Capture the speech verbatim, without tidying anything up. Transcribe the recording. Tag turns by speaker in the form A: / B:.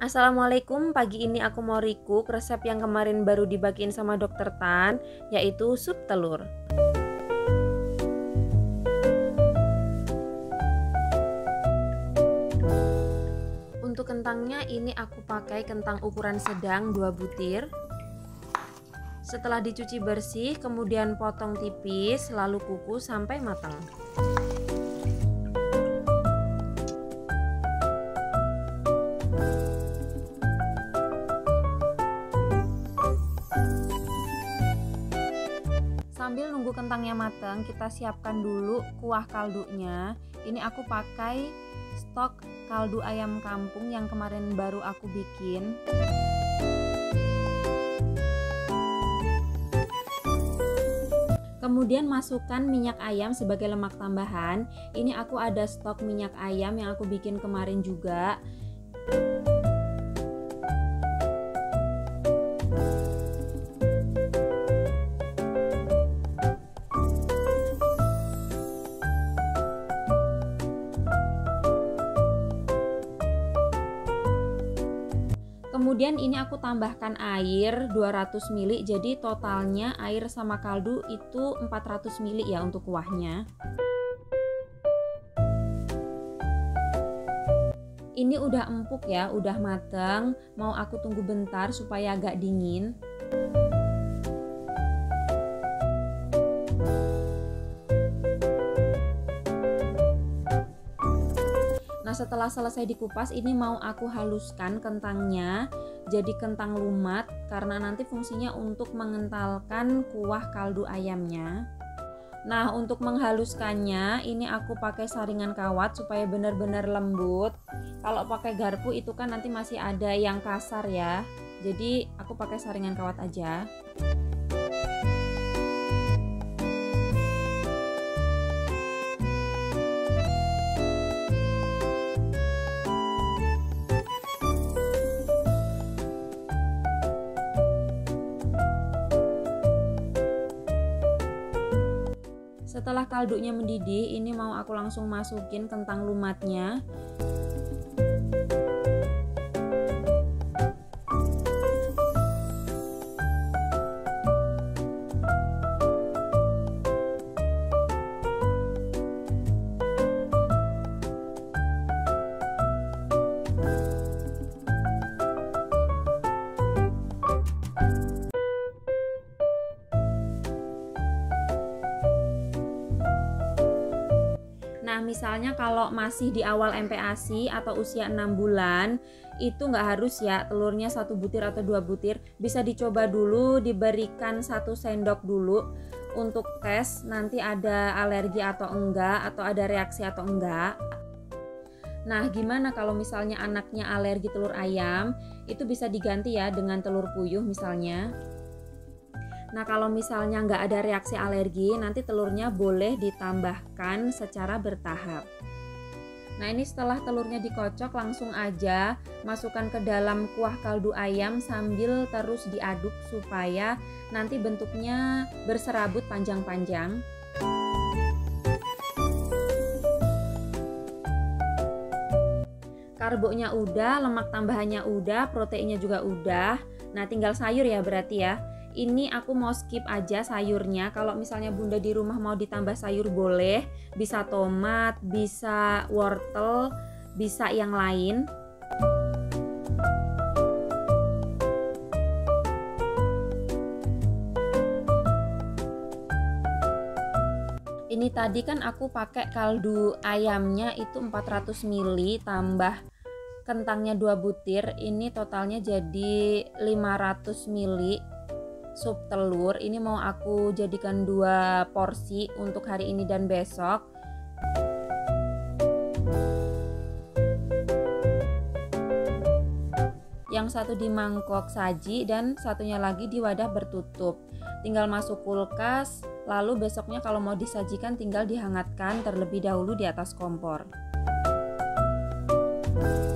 A: Assalamualaikum, pagi ini aku mau recook resep yang kemarin baru dibagiin sama dokter Tan, yaitu sup telur. Untuk kentangnya ini aku pakai kentang ukuran sedang dua butir. Setelah dicuci bersih, kemudian potong tipis, lalu kukus sampai matang. Sambil nunggu kentangnya matang, kita siapkan dulu kuah kaldunya. Ini aku pakai stok kaldu ayam kampung yang kemarin baru aku bikin. Kemudian masukkan minyak ayam sebagai lemak tambahan. Ini aku ada stok minyak ayam yang aku bikin kemarin juga. Kemudian ini aku tambahkan air dua ratus mililiter, jadi totalnya air sama kaldu itu empat ratus mililiter ya untuk kuahnya. Ini udah empuk ya, udah mateng. Mau aku tunggu bentar supaya agak dingin. Nah, setelah selesai dikupas, ini mau aku haluskan kentangnya jadi kentang lumat karena nanti fungsinya untuk mengentalkan kuah kaldu ayamnya. Nah, untuk menghaluskannya ini aku pakai saringan kawat supaya benar-benar lembut. Kalau pakai garpu itu kan nanti masih ada yang kasar ya. Jadi aku pakai saringan kawat aja. Setelah kaldunya mendidih, ini mau aku langsung masukin kentang lumatnya. Nah, misalnya kalau masih di awal M P A S I atau usia enam bulan, itu nggak harus ya telurnya satu butir atau dua butir. Bisa dicoba dulu, diberikan satu sendok dulu untuk tes nanti ada alergi atau enggak, atau ada reaksi atau enggak. Nah, gimana kalau misalnya anaknya alergi telur ayam? Itu bisa diganti ya dengan telur puyuh misalnya. Nah, kalau misalnya nggak ada reaksi alergi, nanti telurnya boleh ditambahkan secara bertahap. Nah, ini setelah telurnya dikocok, langsung aja masukkan ke dalam kuah kaldu ayam sambil terus diaduk supaya nanti bentuknya berserabut panjang-panjang. Karbonya udah, lemak tambahannya udah, proteinnya juga udah. Nah, tinggal sayur ya berarti ya. Ini aku mau skip aja sayurnya. Kalau misalnya bunda di rumah mau ditambah sayur boleh, bisa tomat, bisa wortel, bisa yang lain. Ini tadi kan aku pakai kaldu ayamnya itu empat ratus mililiter tambah kentangnya dua butir. Ini totalnya jadi lima ratus mililiter. Sup telur ini mau aku jadikan dua porsi untuk hari ini dan besok. Yang satu di mangkok saji dan satunya lagi di wadah bertutup. Tinggal masuk kulkas, lalu besoknya kalau mau disajikan tinggal dihangatkan terlebih dahulu di atas kompor.